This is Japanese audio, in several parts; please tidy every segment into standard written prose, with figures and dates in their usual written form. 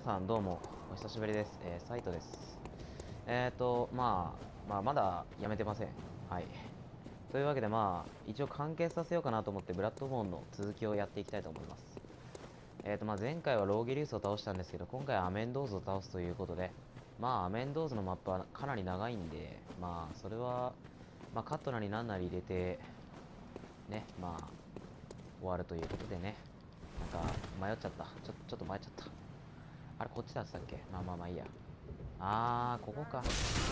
さんどうもお久しぶりです。サイトです。まだやめてません。はい。というわけで一応完結させようかなと思ってブラッドボーンの続きをやっていきたいと思います。前回はローゲリウスを倒したんですけど、今回はアメンドーズを倒すということで、アメンドーズのマップはかなり長いんで、それは、カットなりなんなり入れて、ね、終わるということでね。なんか、迷っちゃった。ちょっと迷っちゃった。あれ、こっちだったっけ。いいや。ここか。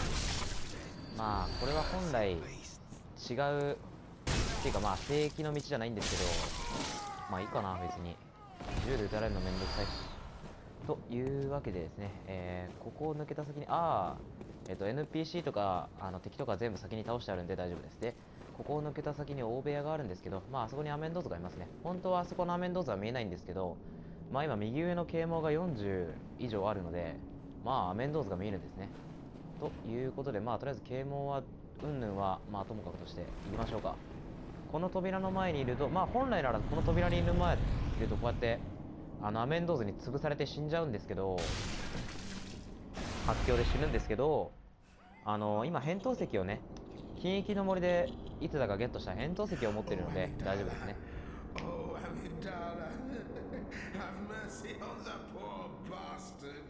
これは本来違うっていうか、正規の道じゃないんですけど、いいかな、別に。銃で撃たれるのめんどくさいし。というわけでですね、ここを抜けた先に、NPC とか敵とか全部先に倒してあるんで大丈夫です。で、ここを抜けた先に大部屋があるんですけど、あそこにアメンドーズがいますね。本当はあそこのアメンドーズは見えないんですけど、今右上の啓蒙が40以上あるので、アメンドーズが見えるんですね。ということで、とりあえず啓蒙はうんぬんはともかくとしていきましょうか。この扉の前にいると、本来ならこの扉にいる前いるとこうやってアメンドーズに潰されて死んじゃうんですけど、発狂で死ぬんですけど、今扁桃石をね、禁域の森でいつだかゲットした扁桃石を持っているので大丈夫ですね。 Oh, Amidala, have mercy on the poor bastard.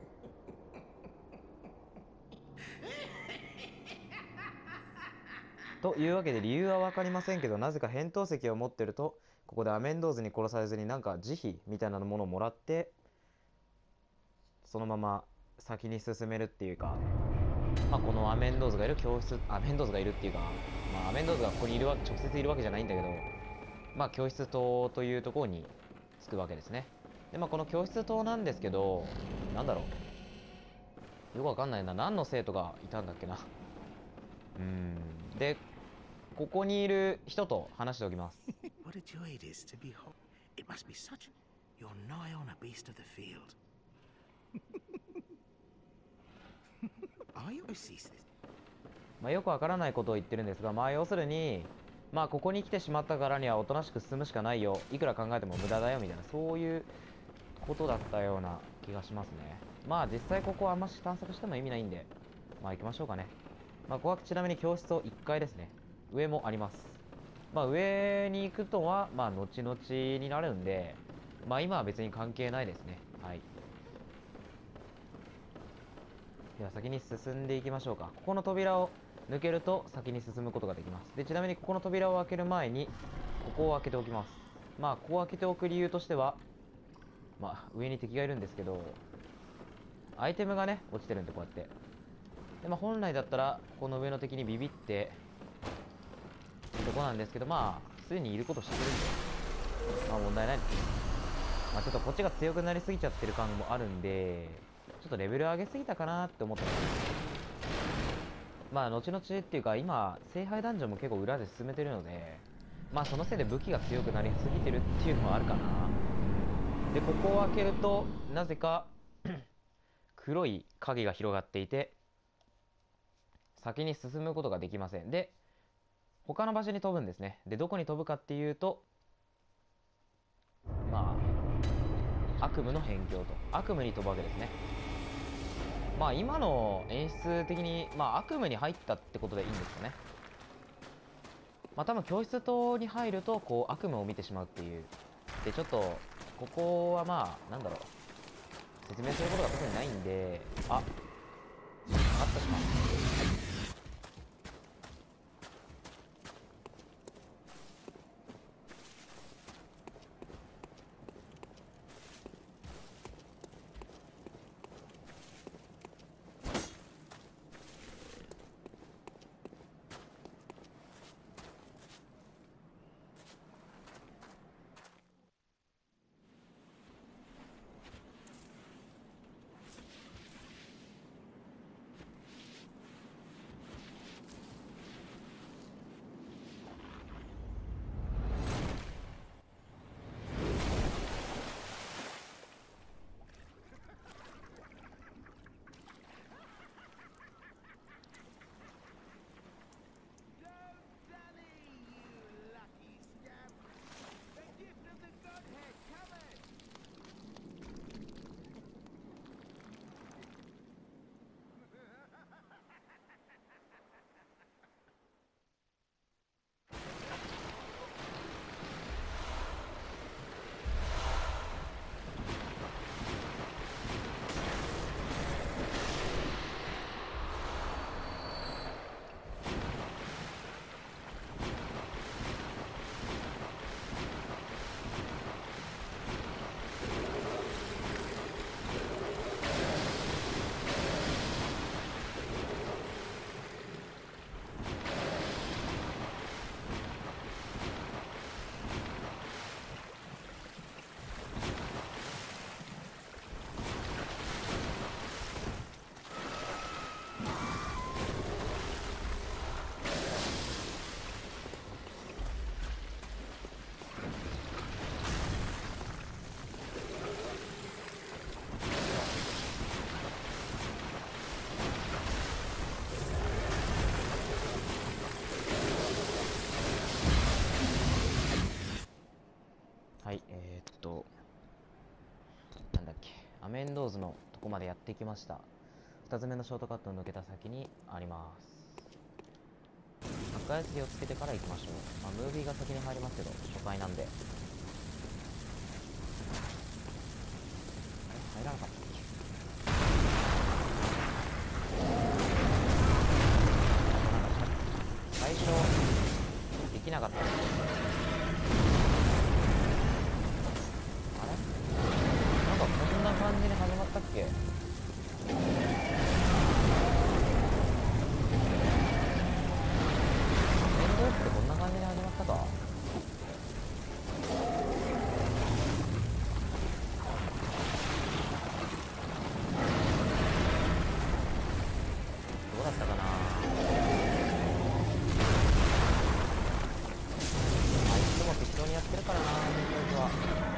というわけで理由は分かりませんけど、なぜか扁桃石を持ってるとここでアメンドーズに殺されずになんか慈悲みたいなものをもらって、そのまま先に進めるっていうか、このアメンドーズがいる教室、アメンドーズがいるっていうか、アメンドーズがここにいるわけ、直接いるわけじゃないんだけど、教室棟というところに着くわけですね。で、この教室棟なんですけど、なんだろう。よくわかんないな。何の生徒がいたんだっけな。で、ここにいる人と話しておきます。 What a joy it is to behold. It must be such. You're nigh on a beast of the field. Are you cease this? よくわからないことを言ってるんですが、要するに、ここに来てしまったからにはおとなしく進むしかないよ。いくら考えても無駄だよ、みたいな、そういうことだったような気がしますね。実際ここはあんまし探索しても意味ないんで、行きましょうかね。ここはちなみに教室と1階ですね。上もあります。上に行くとは、後々になるんで、今は別に関係ないですね。はい。では先に進んでいきましょうか。ここの扉を抜けると先に進むことができます。で、ちなみにここの扉を開ける前に、ここを開けておきます。ここを開けておく理由としては、上に敵がいるんですけど、アイテムがね、落ちてるんでこうやって。で、本来だったら、この上の敵にビビって、いいとこなんですけど、すでにいること知ってるんで、問題ないですね。ちょっとこっちが強くなりすぎちゃってる感もあるんで、ちょっとレベル上げすぎたかなって思ってます。後々っていうか、今、聖杯ダンジョンも結構裏で進めてるので、そのせいで武器が強くなりすぎてるっていうのもあるかな。で、ここを開けると、なぜか黒い影が広がっていて、先に進むことができません。で、他の場所に飛ぶんですね。で、どこに飛ぶかっていうと、悪夢の辺境と。悪夢に飛ぶわけですね。今の演出的に、悪夢に入ったってことでいいんですかね。多分教室棟に入ると、こう、悪夢を見てしまうっていう。で、ちょっと、ここはなんだろう。説明することが特にないんで、あ、カットします。 はい、なんだっけ、アメンドーズのとこまでやってきました。2つ目のショートカットを抜けた先にあります。赤やつりをつけてから行きましょう。まあ、ムービーが先に入りますけど、初回なんで。あれ入らなかったっけ。なんか最初、できなかったっけ。あれなんかこんな感じで始まったっけ。ってこんな感じで始まったか。どうだったかな。いつも適当にやってるからな、メントは。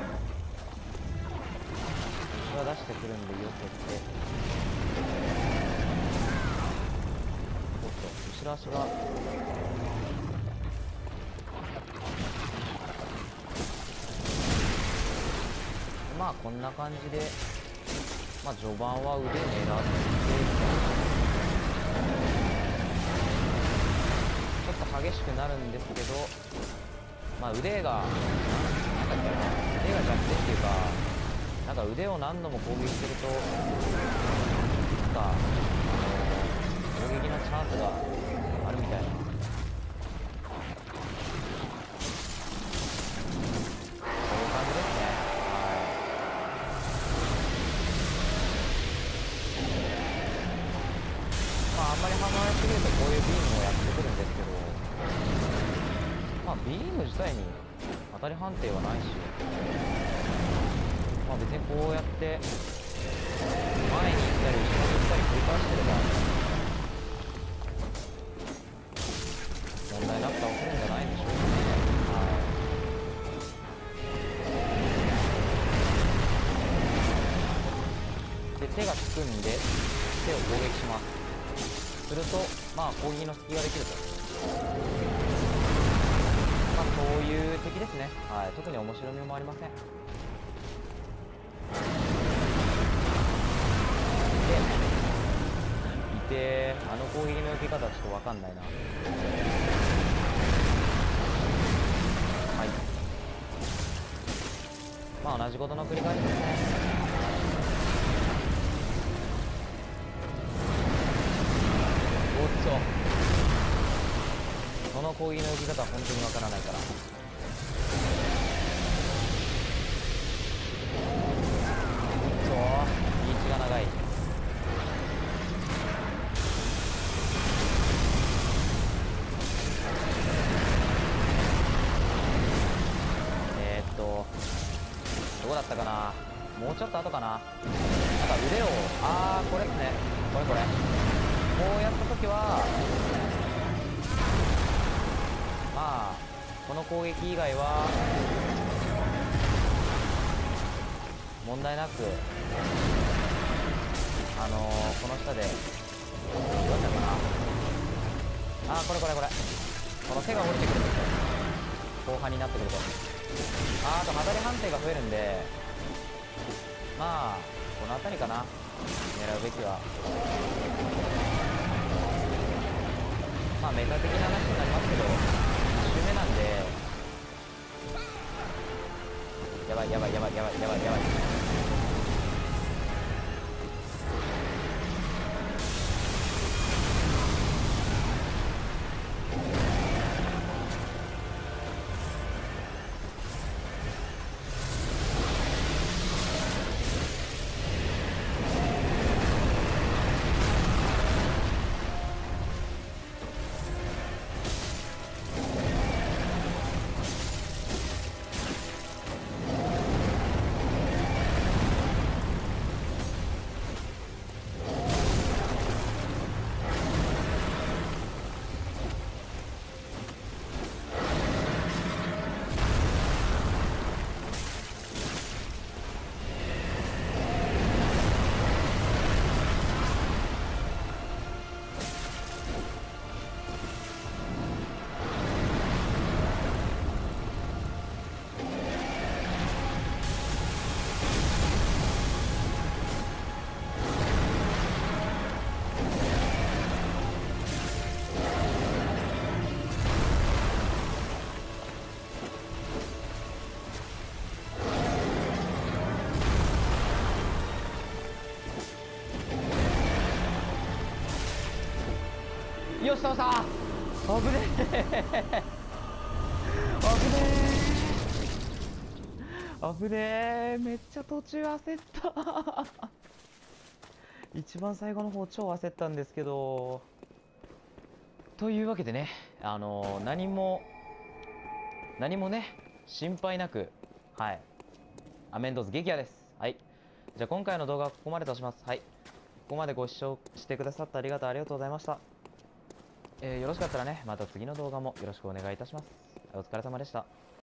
後ろは出してくるんでよけて。おっと、後ろ足がまあこんな感じで、まあ序盤は腕狙って、ちょっと激しくなるんですけど、まあ腕が、なんだっけな、腕が弱点っていうか、なんか腕を何度も攻撃すると、なんか、攻撃のチャンスがあるみたいな。あんまりハマりすぎるとこういうビームをやってくるんですけど、まあビーム自体に当たり判定はないし、まあ別にこうやって前に行ったり後ろに行ったり繰り返してれば問題なく倒せるんじゃないでしょうかね。で手がつくんで手を攻撃します。すると、まあ攻撃の隙ができると。まあそういう敵ですね。はい、特に面白みもありません。で、あの攻撃の受け方ちょっとわかんないな。はい。まあ同じことの繰り返しですね。その攻撃の受け方は本当にわからないから。リーチが長い。どこだったかな。もうちょっと後かな。なんか腕を、これですね。これ。こうやったときは、まあこの攻撃以外は問題なくこの下でどうだったかな。これこの手が降りてくるんですよ、後半になってくると。あと当たり判定が増えるんで、まあこの辺りかな、狙うべきは。まあメタ的な話になりますけど、1周目なんで、やばい。 よし倒した。危ねえ危ねえ、めっちゃ途中焦った一番最後の方超焦ったんですけど。というわけでね、何もね、心配なく、はい、アメンドーズ撃破です。はい。じゃあ今回の動画はここまでとします。はい。ここまでご視聴してくださってありがとうございました。よろしかったらね、また次の動画もよろしくお願いいたします。お疲れ様でした。